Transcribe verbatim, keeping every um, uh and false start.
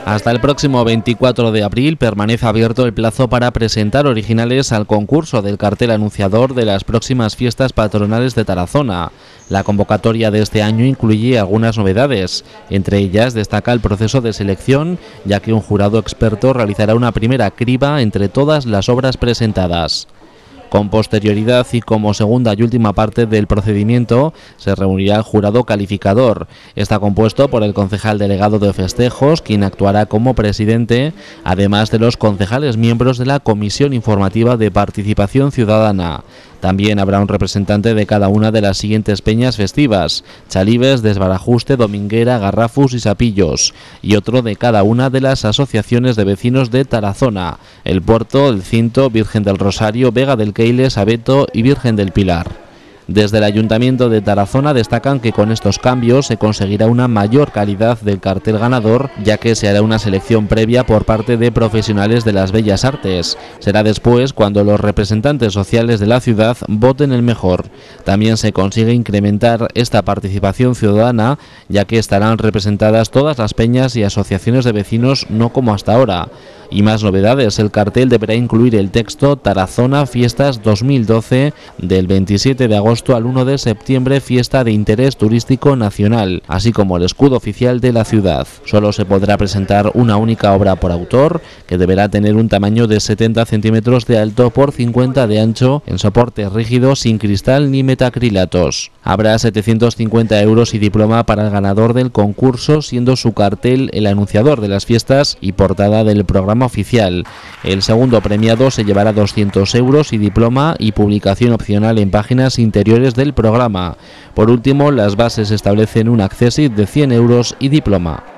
Hasta el próximo veinticuatro de abril permanece abierto el plazo para presentar originales al concurso del cartel anunciador de las próximas fiestas patronales de Tarazona. La convocatoria de este año incluye algunas novedades. Entre ellas destaca el proceso de selección, ya que un jurado experto realizará una primera criba entre todas las obras presentadas. Con posterioridad y como segunda y última parte del procedimiento se reunirá el jurado calificador. Está compuesto por el concejal delegado de festejos, quien actuará como presidente, además de los concejales miembros de la Comisión Informativa de Participación Ciudadana. También habrá un representante de cada una de las siguientes peñas festivas: Chalibes, Desbarajuste, Dominguera, Garrafus y Sapillos, y otro de cada una de las asociaciones de vecinos de Tarazona: El Puerto, El Cinto, Virgen del Rosario, Vega del Keiles, Abeto y Virgen del Pilar. Desde el Ayuntamiento de Tarazona destacan que con estos cambios se conseguirá una mayor calidad del cartel ganador, ya que se hará una selección previa por parte de profesionales de las bellas artes. Será después cuando los representantes sociales de la ciudad voten el mejor. También se consigue incrementar esta participación ciudadana, ya que estarán representadas todas las peñas y asociaciones de vecinos, no como hasta ahora. Y más novedades: el cartel deberá incluir el texto Tarazona Fiestas dos mil doce, del veintisiete de agosto al uno de septiembre, fiesta de interés turístico nacional, así como el escudo oficial de la ciudad. Solo se podrá presentar una única obra por autor, que deberá tener un tamaño de setenta centímetros de alto por cincuenta de ancho, en soporte rígido, sin cristal ni metacrilatos. Habrá setecientos cincuenta euros y diploma para el ganador del concurso, siendo su cartel el anunciador de las fiestas y portada del programa oficial. El segundo premiado se llevará doscientos euros y diploma y publicación opcional en páginas interiores del programa. Por último, las bases establecen un accésit de cien euros y diploma.